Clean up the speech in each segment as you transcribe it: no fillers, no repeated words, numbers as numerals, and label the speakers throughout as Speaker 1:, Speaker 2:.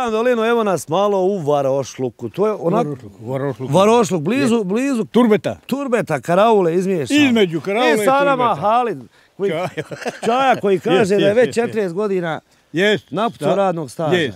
Speaker 1: gledam dolinu, evo nas malo u Varošluku. To je onako... Varošluk, blizu... Turbeta, Karaule, izmiješao.
Speaker 2: Između Karaule i Turbeta.
Speaker 1: I sa nama Halid, Čaja koji kaže da je već 40 godina napucao radnog staža.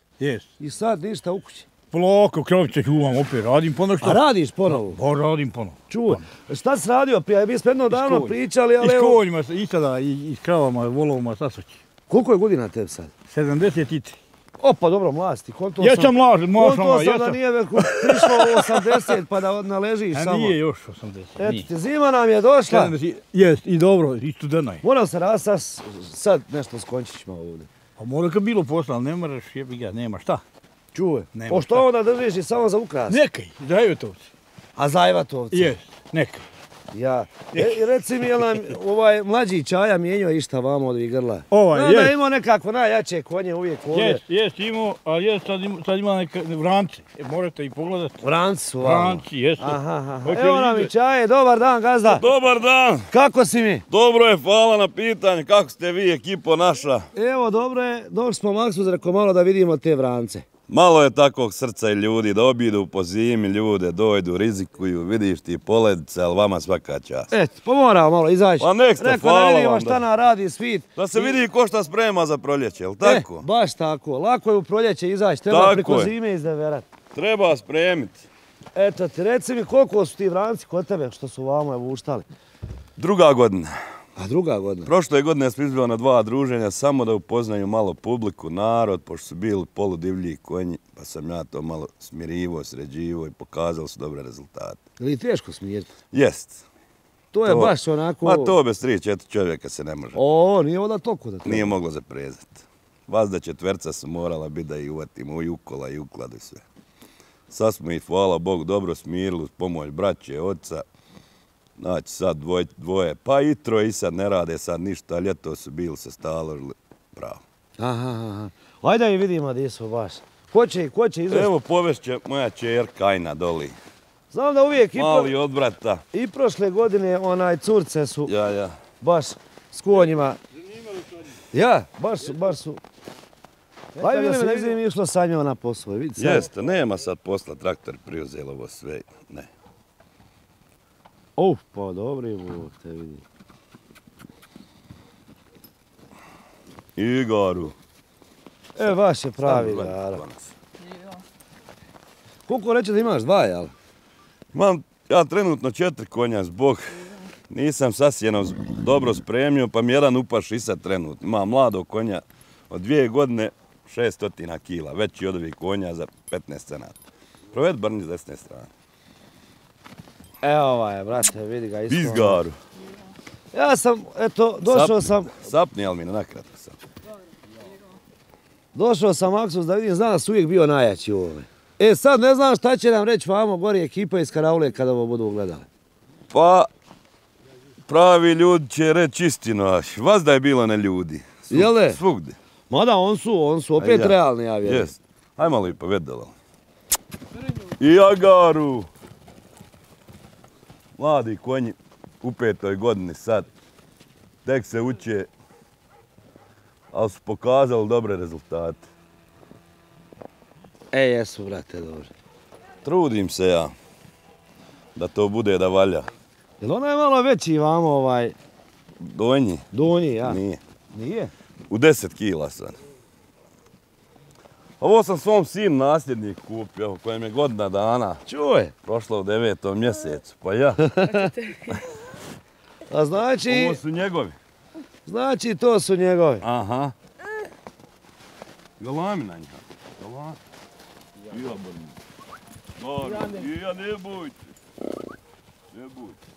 Speaker 1: I sad ništa u kući.
Speaker 2: Polako, krovice čuvam, opet radim ponovo.
Speaker 1: A radiš ponovo?
Speaker 2: Pa radim ponovo.
Speaker 1: Čuvaj, šta si radio prije? Mi smo jedno davno pričali, ali
Speaker 2: evo... I s konjima,
Speaker 1: i
Speaker 2: sada, i s kravama, volovima, sasoći.
Speaker 1: Koliko je godina tebi sad?
Speaker 2: 73.
Speaker 1: Opa, dobro, mlasti.
Speaker 2: Jesam mlađ,
Speaker 1: konto sam da nije prišlo 80 pa da naležiš samo.
Speaker 2: A nije još 80.
Speaker 1: Eto, zima nam je došla.
Speaker 2: Jest, i dobro, i studena je.
Speaker 1: Moram se sad nešto s končićima ovdje.
Speaker 2: Pa mora kad bilo posla, ali ne moraš, nema šta.
Speaker 1: Čuvaj, pošto onda držiš i samo za ukras?
Speaker 2: Nekaj, Zajvatovci.
Speaker 1: A Zajvatovci?
Speaker 2: Jest, nekaj.
Speaker 1: Ja. Reci mi, je nam ovaj mlađi Čaja mijenjao išta vamo od ovih grla?
Speaker 2: Da
Speaker 1: je imao nekako najjače konje uvijek ovdje.
Speaker 2: Jest imao, ali sad ima neka vranci. Morate i pogledati.
Speaker 1: Vranci su vamo?
Speaker 2: Vranci, jesu.
Speaker 1: Evo nam i Čaje, dobar dan gazda.
Speaker 3: Dobar dan.
Speaker 1: Kako si mi?
Speaker 3: Dobro je, hvala na pitanje. Kako ste vi, ekipo naša?
Speaker 1: Evo, dobro je. Došli smo Maksus, rekao malo da vidimo te vrance.
Speaker 3: Malo je takvog srca i ljudi da obidu po zimi ljude, dojdu, rizikuju, vidiš ti poledice, ali vama svaka čast.
Speaker 1: Pa moramo malo izaći.
Speaker 3: Pa nek ste, hvala vam.
Speaker 1: Da vidimo šta nam radi svit.
Speaker 3: Da se vidi ko šta sprema za proljeće, jel tako?
Speaker 1: Baš tako. Lako je u proljeće izaći, treba preko zime izdeverati.
Speaker 3: Treba spremiti.
Speaker 1: Eto ti, reci mi koliko su ti vranci kod tebe što su vamo vuštali?
Speaker 3: Druga godina.
Speaker 1: A druga godina?
Speaker 3: Prošle godine sam izbio na 2 druženja samo da upoznaju malo publiku, narod, pošto su bili poludivlji konji, pa sam ja to malo smirivo, sređivo i pokazali su dobre rezultate.
Speaker 1: Je li teško smiriti?
Speaker 3: Jest.
Speaker 1: To je baš onako...
Speaker 3: Ma to bez 3-4 čovjeka se ne može.
Speaker 1: Nije onda toliko da treba.
Speaker 3: Nije moglo zaprezati. Vazda četverca su morala biti da ih uvatimo i ukola i ukladu sve. Sad smo ih, hvala Bogu, dobro smirili uz pomoć braće, oca. Znači sad dvoje, pa i troje i sad ne rade sad ništa, ljeto su bili se staložili pravo.
Speaker 1: Aha. Ajde i vidimo gdje su baš. Ko će izvesti?
Speaker 3: Evo povešće moja čerka Ajna doli.
Speaker 1: Znam da uvijek
Speaker 3: mali od brata.
Speaker 1: I prošle godine curce su baš s konjima. Ja, baš su. Ajde vidim, ne znam išlo sa njom na posao.
Speaker 3: Jeste, nema sad posla, traktor preuzelo ovo sve, ne.
Speaker 1: Pa dobri Bog te vidi.
Speaker 3: Igoru.
Speaker 1: Baš je pravi Igara. Koliko reče da imaš? 2, jel?
Speaker 3: Imam ja trenutno 4 konja zbog nisam sasvijeno dobro spremio, pa mi jedan upaš i sad trenutno. Imam mladog konja od 2 godine 600 kila, veći od ovih konja za 15 cenata. Proved Brni s desne strane.
Speaker 1: Evo ovaj, brate, vidi ga isto.
Speaker 3: Izgaru.
Speaker 1: Ja sam, eto, došao sam...
Speaker 3: Sapni, ali mi nakratko sam.
Speaker 1: Došao sam Maksus da vidim, znam da su uvijek bio najjači u ovome. Sad ne znam šta će nam reći vamo gori ekipa iz Karaule kada ovo budu gledali.
Speaker 3: Pa, pravi ljudi će reći istinu, vazda je bilo ne ljudi.
Speaker 1: Jel'
Speaker 3: svugdje.
Speaker 1: Mada on su opet realni, ja vjerujem.
Speaker 3: Jest. Aj malo i povedalo. I Agaru. Mladi konji u 5. godini sad. Tek se uče, ali su pokazali dobre rezultate.
Speaker 1: Jesu, brate, dobro.
Speaker 3: Trudim se ja da to bude da valja.
Speaker 1: Jel' ona je malo veći vamo ovaj...
Speaker 3: Donji?
Speaker 1: Donji, ja.
Speaker 3: Nije.
Speaker 1: Nije?
Speaker 3: U 10 kila sam. Ovo sam svom sinu nasljednik kupio, kojem je godina dana.
Speaker 1: Čuj.
Speaker 3: Prošlo u 9. mjesecu, pa ja.
Speaker 1: A znači...
Speaker 3: Ovo su njegovi.
Speaker 1: Znači to su njegovi.
Speaker 3: Aha. Galami na njega. Galami. Ja brnim. Ja ne bojte. Ne bojte.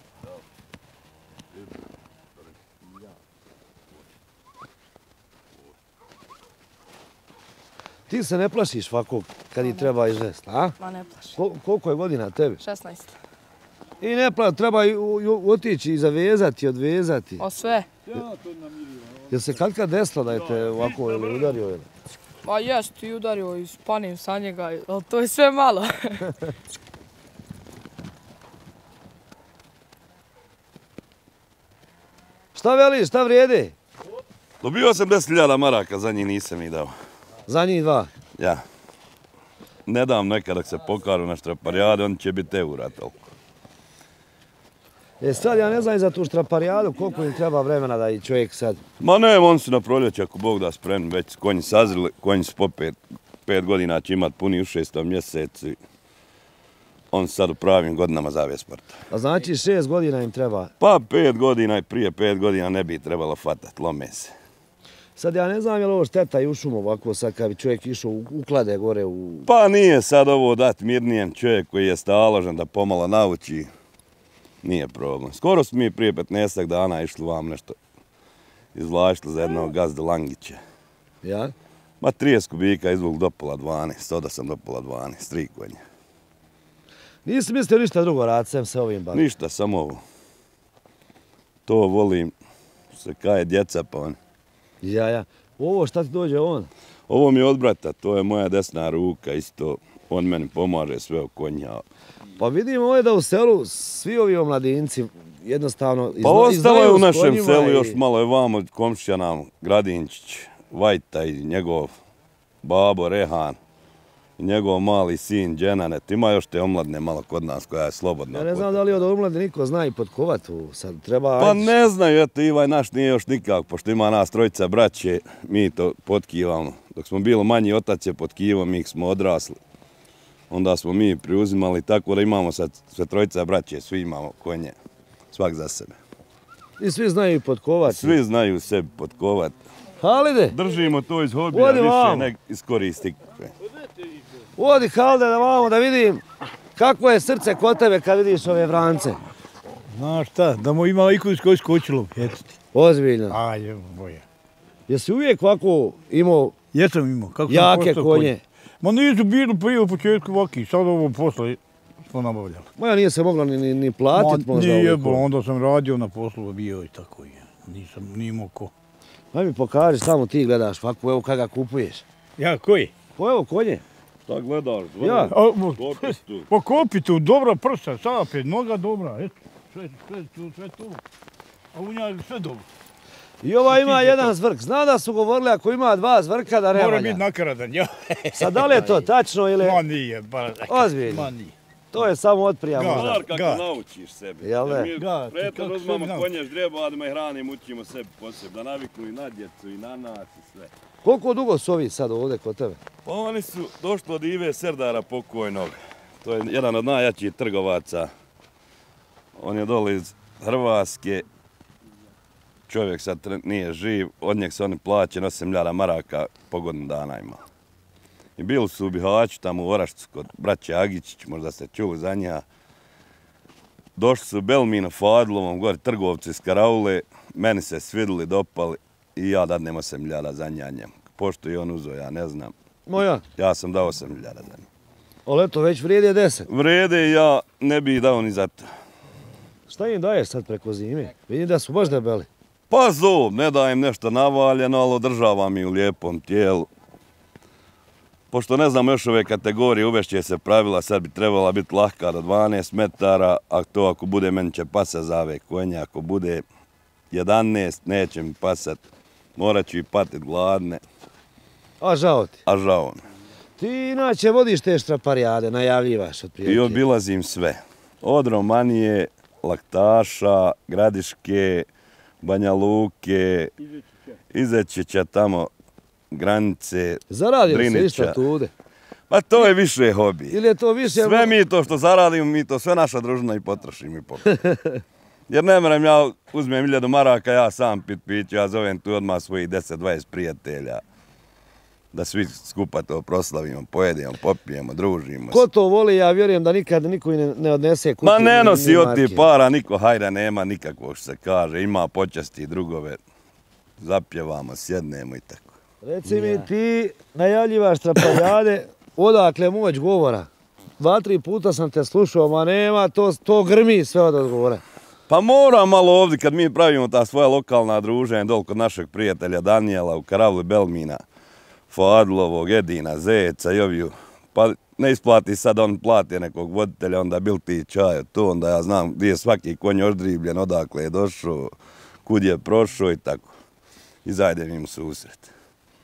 Speaker 1: Ti se ne plašiš ovako kad ih treba izvesti, a?
Speaker 4: Ma ne plašim.
Speaker 1: Koliko je godina tebi?
Speaker 4: 16.
Speaker 1: I ne plaši, treba otići i zavezati, odvezati.
Speaker 4: O sve.
Speaker 1: Jel se kad desilo da je te ovako udario?
Speaker 4: Ma jest, i udario i spanim sa njega, ali to je sve malo.
Speaker 1: Šta veliš, šta vrijedi?
Speaker 3: Dobio sam 10.000 maraka, za njih nisam ih dao.
Speaker 1: Za njih 2?
Speaker 3: Ja. ne dam nekad dok se pokažu na štraparijade, on će biti eura toliko.
Speaker 1: Sad ja ne znam i za tu štraparijadu koliko im treba vremena da i čovjek sad...
Speaker 3: Ma ne, on su na proljeće ako Bog da spremni, već konji sazrili, konji su po 5 godina će imat puni u 6. mjesecu. On su sad u pravim godinama za sporta.
Speaker 1: A znači 6 godina im treba?
Speaker 3: Pa 5 godina i prije 5 godina ne bi trebalo fatat, lome se.
Speaker 1: Sad ja ne znam je li ovo šteta i u šumu ovako sad kad bi čovjek išao uklade gore u...
Speaker 3: Pa nije sad ovo dat mirnijem čovjek koji je staložen da pomalo nauči. Nije problem. Skoro smo mi prije 15 dana išli vam nešto izvlačili za jednog gazda Langića.
Speaker 1: Ja?
Speaker 3: Ma 30 kubika izvuk do pola 12, oda sam do pola 12, 3 konja.
Speaker 1: Nisi mislio ništa drugo raditi, sem se ovim baviti?
Speaker 3: Ništa, samo ovo. To volim, se kaje djeca pa on.
Speaker 1: Ja. Ovo šta ti dođe on?
Speaker 3: Ovo mi je od brata, to je moja desna ruka, isto on meni pomaže sve o konja.
Speaker 1: Pa vidimo ovdje da u selu svi ovi omladinci jednostavno
Speaker 3: Pa ostalo je u našem
Speaker 1: konjima
Speaker 3: selu još malo je vamo komšija nam Gradinčić, Vajta i njegov babo Rehan. I njegov mali sin Dženanet, ima još te omladne malo kod nas koja je slobodna.
Speaker 1: Ja ne znam da li od omladne niko zna i potkovat sad treba...
Speaker 3: Pa ne znaju, eto Ivaj naš nije još nikak, pošto ima nas trojica braće, mi to potkivamo. Dok smo bili manji, otac je potkivao, mi smo odrasli. Onda smo mi preuzimali, tako da imamo sad sve trojica braće, svi imamo konje, svak za sebe.
Speaker 1: I svi znaju i potkovati.
Speaker 3: Svi znaju sebi potkovati.
Speaker 1: Halide!
Speaker 3: Držimo to iz hobija, više nek iskoristi.
Speaker 1: Odi Halide da vamo da vidim kakvo je srce kod tebe kad vidiš ove vrance.
Speaker 2: Znaš šta, da mu ima iko iz koji skočilo, eto ti.
Speaker 1: Ozbiljno.
Speaker 2: Ajde, boja.
Speaker 1: Jesi uvijek ovako imao
Speaker 2: Jesam imao, kako sam
Speaker 1: jake
Speaker 2: postao
Speaker 1: konje?
Speaker 2: Ma nisu bili prije u početku ovaki, sad ovo posle smo nabavljali.
Speaker 1: Moja nije se mogla ni platit možda
Speaker 2: Nije,
Speaker 1: ovako.
Speaker 2: onda sam radio na poslu, bio i tako je. Nisam ni imao ko.
Speaker 1: Aj mi pokaži, samo ti gledaš ovako, evo kada kupuješ.
Speaker 2: Ja, koji?
Speaker 1: Pa evo konje.
Speaker 3: Šta gledaš?
Speaker 1: Ja.
Speaker 2: Pa kopi tu, dobra prsa, sapet, noga dobra, eto, sve to. A u njoj sve dobro.
Speaker 1: I ova ima jedan zvrk. Zna da su govorili ako ima 2 zvrka da ne
Speaker 2: Mora
Speaker 1: valja.
Speaker 2: biti nakaradan, ja.
Speaker 1: Sad da li je to tačno ili...
Speaker 2: Ma nije, bar tako.
Speaker 1: Ozbiljno.
Speaker 2: Ma nije.
Speaker 1: To je samo otprija možda.
Speaker 3: Gledar kako
Speaker 2: Gad.
Speaker 3: naučiš sebi.
Speaker 1: Jel ne?
Speaker 3: Mi
Speaker 2: Gad,
Speaker 3: prethodno
Speaker 2: kako
Speaker 3: uzmamo
Speaker 2: sebi naučiš?
Speaker 3: konje ždrijeba, da me hranimo, učimo sebi posebno. Da naviknu i na djecu i na nas i sve.
Speaker 1: Koliko dugo su ovi sad ovdje kod tebe?
Speaker 3: Pa oni su došli od Ive Serdara pokojnog. To je jedan od najjačih trgovaca. On je dole iz Hrvatske. Čovjek sad nije živ. Od njeg se oni plaćen 8.000 maraka po godinu dana ima. I bili su u Bihaću, tamo u Orašcu, kod braće Agičić, možda ste čuli za nja. Došli su u Belminu, Fadlovom, gore trgovci iz Karaule. Meni se svidili, dopali i ja dadnem 8.000 za nja njemu. Pošto je on uzeo, ja ne znam.
Speaker 1: Moja.
Speaker 3: Ja sam dao 8.000 za nju.
Speaker 1: Ali eto, već vrijedi 10.
Speaker 3: Vrede i ja ne bi dao ni za to.
Speaker 1: Šta im daješ sad preko zime? Vidim da su baš debeli.
Speaker 3: Pa zob, ne dajem nešto navaljeno, ali održavam i u lijepom tijelu. Pošto ne znam još ove kategorije, uvešće se pravila, sad bi trebala biti lahka do 12 metara, a to ako bude, meni će pasat za ove konje, ako bude 11, neće mi pasat, morat ću i patit gladne,
Speaker 1: A žao ti.
Speaker 3: a žao mi.
Speaker 1: Ti inače vodiš te štraparijade, najavljivaš otprilike.
Speaker 3: I obilazim sve. Od Romanije, Laktaša, Gradiške, Banja Luke, Izečića tamo, granice,
Speaker 1: Zaradio se
Speaker 3: Drinića.
Speaker 1: išta tude.
Speaker 3: Pa to je više hobi.
Speaker 1: Ili je to više...
Speaker 3: Sve mi to što zaradimo, mi to sve naša družina i potrošimo i popijemo. Jer ne moram ja uzmem 1000 maraka, ja sam pit piću, ja zovem tu odmah svojih 10-20 prijatelja. Da svi skupa to proslavimo, pojedemo, popijemo, družimo.
Speaker 1: Ko to voli, ja vjerujem da nikad niko ne odnese kući.
Speaker 3: Ma ne nosi od
Speaker 1: marke.
Speaker 3: ti para, niko hajda nema nikakvog što se kaže, ima počasti drugove. Zapjevamo, sjednemo i tako.
Speaker 1: Reci mi, ti najavljivaš štraparijade, odakle moć govora? 2-3 puta sam te slušao, ma nema, to grmi sve od odgovora.
Speaker 3: Pa moram malo ovdje kad mi pravimo ta svoja lokalna druženja dol kod našeg prijatelja Danijela u Karavli Belmina, Fadlovog, Edina, Zeca i oviju. Pa ne isplati sad, on plati nekog voditelja, onda bil ti čaj, to onda ja znam gdje je svaki konj oždribljen, odakle je došao, kud je prošao i tako. I zajdem im susret.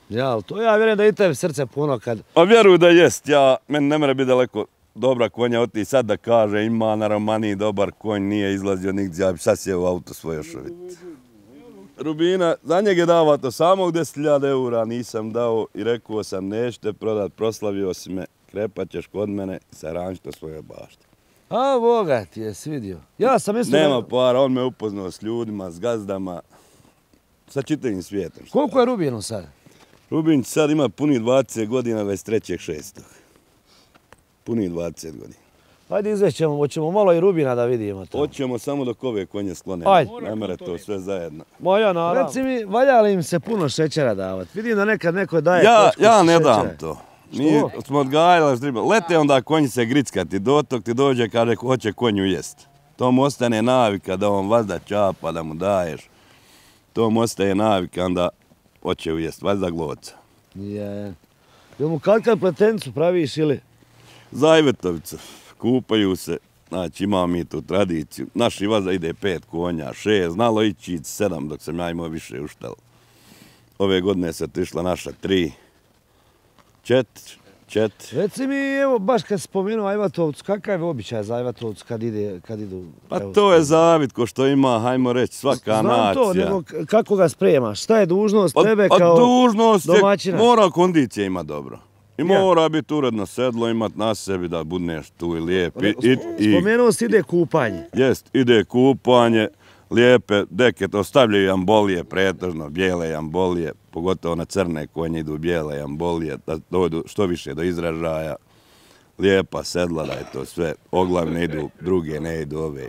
Speaker 1: Ja, to ja vjerujem da i tebi srce puno kad...
Speaker 3: A vjeruj da jest, meni ne mora biti daleko dobra konja od ti sad da kaže ima na Romaniji dobar konj, nije izlazio nigdje, ja bi sad sjeo u auto svoj još vidjeti. Rubina, za njeg je davato samog 10.000 eura, nisam dao i rekao sam nećete prodat, proslavio si me, krepat ćeš kod mene i sarančito svoje bašte.
Speaker 1: A, Boga ti je svidio. Ja sam mislio...
Speaker 3: Nema para, on me upoznao s ljudima, s gazdama, sa čitavim svijetom.
Speaker 1: Koliko je Rubinu sad?
Speaker 3: Rubin sad ima puni 20 godina, 23.6. Puni 20 godina.
Speaker 1: Ajde izvećemo, hoćemo malo i Rubina da vidimo to.
Speaker 3: Hoćemo samo dok ove konje sklonemo.
Speaker 1: Ajde.
Speaker 3: Ne mere to sve zajedno.
Speaker 1: Moja naravno. Reci mi, valja li im se puno šećera davat? Vidim da nekad neko daje
Speaker 3: Ja ne
Speaker 1: šećera.
Speaker 3: dam to. Mi smo odgajali ždribe. Lete onda konji se grickati, dotok ti dođe kaže hoće konju jest. To mu ostane navika da on vazda čapa, da mu daješ. To mu ostaje navika, onda hoće ujest, vazda gloca.
Speaker 1: Je. Jel mu kad pletenicu praviš ili?
Speaker 3: Zajvetovica, kupaju se, znači imamo mi tu tradiciju. Naši vazda ide 5 konja, 6, znalo ići 7 dok sam ja imao više uštel. Ove godine se išla naša 3, 4.
Speaker 1: Reci mi, evo, baš kad si spomenuo Ajvatovcu, kakav je običaj za Ajvatovcu kad idu?
Speaker 3: Pa to je zavit ko što ima, hajmo reći, svaka nacija.
Speaker 1: Znam to, nego kako ga spremaš? Šta je dužnost tebe kao
Speaker 3: dužnost
Speaker 1: domaćina?
Speaker 3: Mora kondicija ima dobro. I mora biti uredno sedlo, imat na sebi da budneš tu i lijep.
Speaker 1: Spomenuo si ide kupanje.
Speaker 3: Jest, ide kupanje, lijepe deke, ostavljaju ambolije pretežno, bijele ambolije, pogotovo na crne konje idu bijele ambolije, da dođu što više do izražaja. Lijepa sedla, da je to sve, oglavne idu, druge ne idu ove.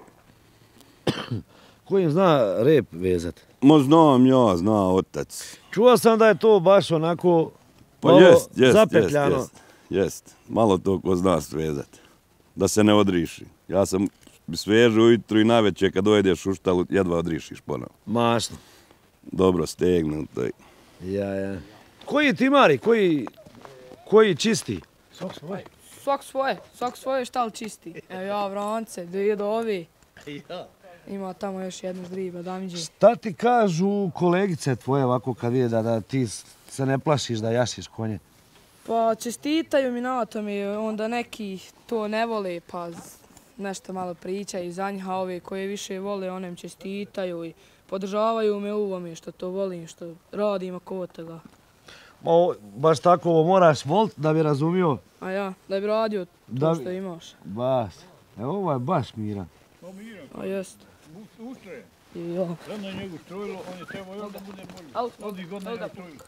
Speaker 1: Ko im zna rep vezat?
Speaker 3: Znam ja, zna otac.
Speaker 1: Čuo sam da je to baš onako
Speaker 3: Pa
Speaker 1: malo zapetljano.
Speaker 3: Jest. Malo to ko zna svezat. Da se ne odriši. Ja sam svežu ujutru i navečer kad dojdeš u štalu, jedva odrišiš ponovo.
Speaker 1: Mašno.
Speaker 3: Dobro stegnuto.
Speaker 1: Ja. Koji timari, koji čisti?
Speaker 4: Svak svoje štal čisti. Evo ja vrance, dvije do ovi. Ima tamo još jednu ždriba, damđe.
Speaker 1: Šta ti kažu kolegice tvoje ovako kad vide da ti se ne plašiš da jašiš konje?
Speaker 4: Pa čestitaju mi na tome, onda neki to ne vole, pa nešto malo pričaju za njih, a ove koje više vole, one im čestitaju i podržavaju me u ovome što to volim, što radim oko toga.
Speaker 1: Baš tako ovo moraš volit da bi razumio?
Speaker 4: A ja, da bi radio to što imaš.
Speaker 1: Baš. Evo ovo je baš miran.
Speaker 4: A jest.
Speaker 2: Ustroje.
Speaker 4: I ja.
Speaker 2: Rano je njegu strojilo, on je trebao još da bude bolji. Ovdje godina je strojilo.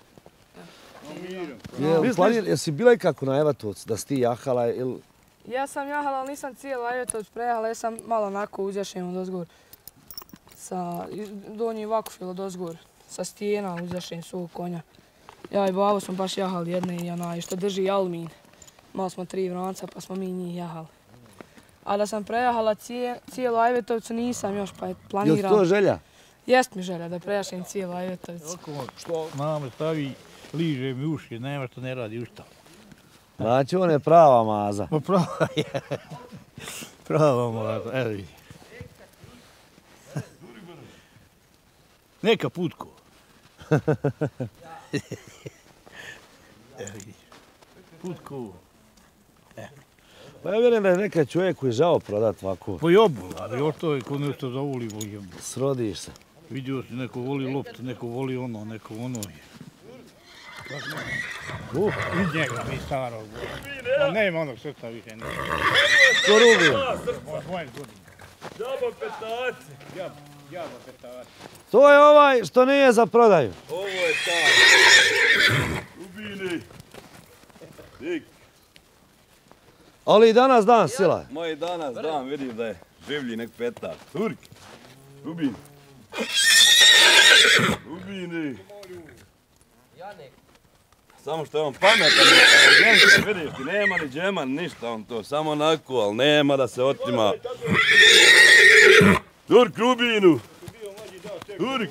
Speaker 1: Jesi bila i kako na Ajvatovcu, da si ti jahala ili...
Speaker 4: Ja sam jahala, ali nisam cijelo Ajvatovac prejahala, ja sam malo onako uzjašen odozgor. Sa donji vakufil odozgor, sa stijena uzjašen svog konja. Ja i babo smo baš jahali jedne i onaj što drži Almin. Malo smo 3 vranca pa smo mi njih jahali. A da sam prejahala cijelo Ajvatovcu nisam još pa je planirao.
Speaker 1: Jel' to želja?
Speaker 4: Jest mi želja da prejašem cijelo Ajvatovcu.
Speaker 2: Što mama stavi, liže mi uši, nema što ne radi ušta.
Speaker 1: Znači on je prava maza.
Speaker 2: Pa prava je. Prava maza, evo vidi. Neka putko. Evo vidi. Putko.
Speaker 1: Pa ja vjerujem da je nekad čovjek koji žao prodat ovako.
Speaker 2: Po jobu, ali još to je ko nešto zavoli po jobu.
Speaker 1: Srodiš se.
Speaker 2: Vidio si, neko voli loptu, neko voli ono, neko ono. I njega, mi starog. Pa nema onog srca više.
Speaker 1: Ko Rubin?
Speaker 2: Moje godine.
Speaker 3: Džaba petaci.
Speaker 2: Džaba petaci.
Speaker 1: To je ovaj što nije za prodaju.
Speaker 3: Ovo je taj. Rubini. Dik.
Speaker 1: Ali i danas dan sila.
Speaker 3: Moj danas dan vidim da je življi nek petak. Turk. Rubin. Rubini. Samo što je on pametan, vidiš ti, nema ni džema, ništa on to, samo onako, ali nema da se otima. Turk Rubinu! Turk!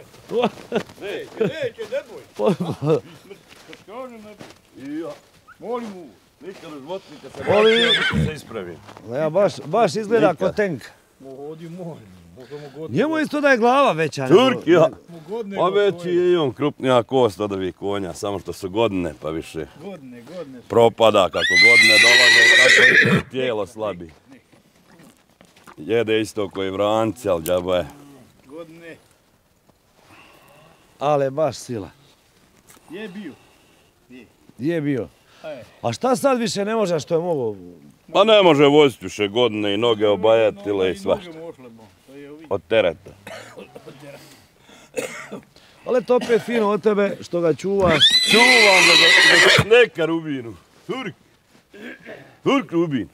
Speaker 2: Neće, ne boj. Kad kaže ne boj.
Speaker 3: I ja.
Speaker 2: Molim mu.
Speaker 3: Nikad u životu nikad se bacio da se ispravi.
Speaker 1: Ja baš izgleda ko tank.
Speaker 2: Ovdje molim.
Speaker 1: Njemu isto da je glava veća.
Speaker 3: Turk, ja.
Speaker 2: Godine
Speaker 3: Pa
Speaker 2: go
Speaker 3: veći je i on krupnija kost od ovih konja, samo što su godine pa više
Speaker 2: Godine.
Speaker 3: propada kako godine dolaze, tako i tijelo slabi. Jede isto koji vranci, ali džaba je.
Speaker 2: Godine.
Speaker 1: Ale baš sila.
Speaker 2: Je bio.
Speaker 1: Je bio.
Speaker 2: Aj.
Speaker 1: A šta sad više ne može što je mogo?
Speaker 3: Pa ne može voziti više godine i noge obajatile i svašta. Od tereta.
Speaker 1: Ali to opet fino od tebe što ga čuvaš.
Speaker 3: Čuvam da neka Rubinu. Turk Rubin.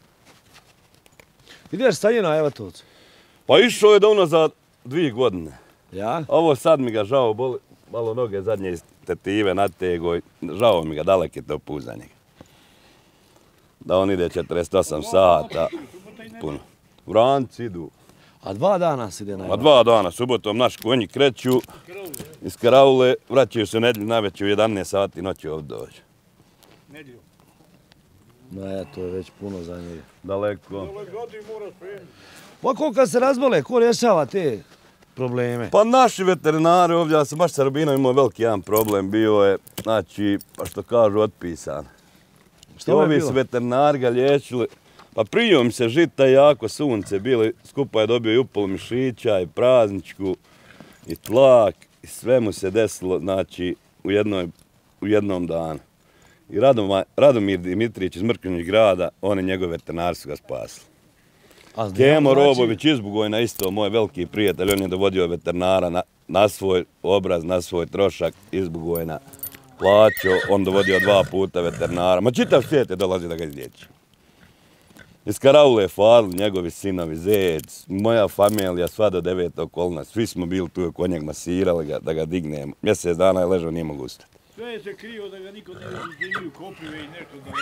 Speaker 1: Ideš sa njena Evatovcu?
Speaker 3: Pa išao je da unazad 2 godine.
Speaker 1: Ja?
Speaker 3: Ovo sad mi ga žao boli, malo noge zadnje iz tetive natego i žao mi ga, dalek je to put za njega. Da on ide 48 sata, puno. Vranci idu.
Speaker 1: A 2 dana si ide na
Speaker 3: Pa
Speaker 1: Evatovcu?
Speaker 3: 2 dana, subotom naši konji kreću iz Karaule, vraćaju se nedjelju navečer u 11 sati noći ovdje dođe.
Speaker 2: Nedjelju.
Speaker 1: No to je već puno za njega.
Speaker 3: Daleko.
Speaker 1: Ovako kad se razbole, ko rješava te probleme?
Speaker 3: Pa naši veterinari ovdje, ja sam baš sa Rubinom imao veliki jedan problem, bio je, znači, pa što kažu, otpisan.
Speaker 1: Što je
Speaker 3: Ovi
Speaker 1: bilo?
Speaker 3: su veterinari ga liječili, pa prijom se žita i jako sunce, bili, skupa je dobio i upol mišića i prazničku i tlak i sve mu se desilo, znači, u jednom danu. I Radomir Dimitrijević iz Mrkonjić grada, on i njegov veterinari su ga spasili. Kemo Robović iz Bugojna, isto moj veliki prijatelj, on je dovodio veterinara na svoj obraz, na svoj trošak iz Bugojna. Plaćao, on dovodio 2 puta veterinara. Ma čitav svijet je dolazi da ga izliječi. Iz Karaule Fadl, njegovi sinovi, Zec, moja familija, sva do 9. kolna, svi smo bili tu kod njeg, masirali ga da ga dignemo. Mjesec dana je ležao, nije mogu ustati.
Speaker 2: Sve je se krio da ga niko ne izdeljuju koprive i nešto da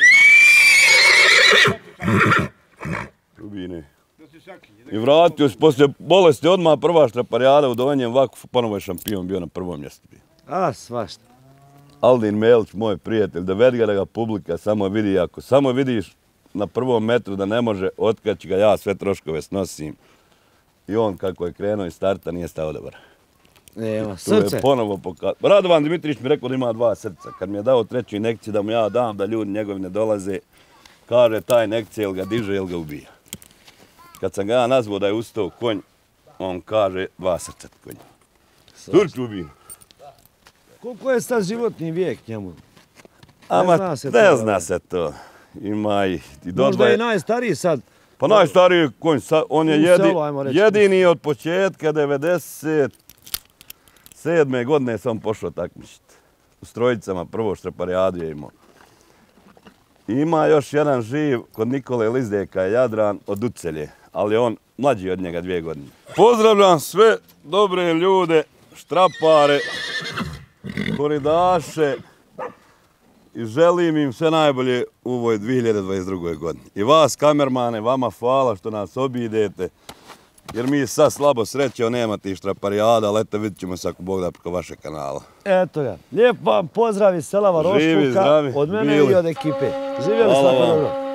Speaker 3: Rubine.
Speaker 2: Da se sakrije.
Speaker 3: I vratio se poslije bolesti odmah prva štraparijada u Donjem Vakufu, ponovo je šampion bio na prvom mjestu.
Speaker 1: A, svašta.
Speaker 3: Aldin Melić, moj prijatelj, dovedi ga da ga publika samo vidi, ako samo vidiš na prvom metru da ne može, otkači ga, ja sve troškove snosim. I on kako je krenuo iz starta nije stao dobro.
Speaker 1: Nema,
Speaker 3: Tu je
Speaker 1: srce.
Speaker 3: ponovo pokazao. Radovan Dimitrijević mi rekao da ima 2 srca. Kad mi je dao 3. injekciju da mu ja dam, da ljudi njegovi ne dolaze, kaže ta injekcija ili ga diže ili ga ubija. Kad sam ga ja nazvao da je ustao konj, on kaže 2 srca konj. Turk Rubin.
Speaker 1: Koliko je sad životni vijek njemu?
Speaker 3: Ama
Speaker 1: zna se
Speaker 3: ne
Speaker 1: to,
Speaker 3: zna se to. Ima i
Speaker 1: Možda je najstariji sad.
Speaker 3: Pa najstariji konj, on je
Speaker 1: U selu, ajmo reći.
Speaker 3: jedini od početka 97. godine sam pošao takmičiti. U Strojicama prvo štraparijadu je imao. Ima još jedan živ kod Nikole Lizdeka, Jadran od Ucelje, ali on mlađi od njega 2 godine. Pozdravljam sve dobre ljude, štrapare, koridaše i želim im sve najbolje u ovoj 2022. godini. I vas, kamermane, vama hvala što nas obidete, jer mi sad slabo srećeo, nema tih štraparijada, ali eto vidit ćemo se ako Bog da preko vašeg kanala.
Speaker 1: Eto ga. Lijep vam pozdrav iz sela Varoškuka.
Speaker 3: Živi, zdravi,
Speaker 1: Od mene
Speaker 3: bili.
Speaker 1: i od ekipe. Živjeli
Speaker 3: Hvala
Speaker 1: svako
Speaker 3: vam.
Speaker 1: dobro.